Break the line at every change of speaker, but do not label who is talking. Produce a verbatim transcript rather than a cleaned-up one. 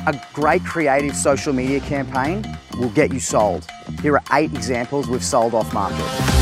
A great creative social media campaign will get you sold. Here are eight examples we've sold off market.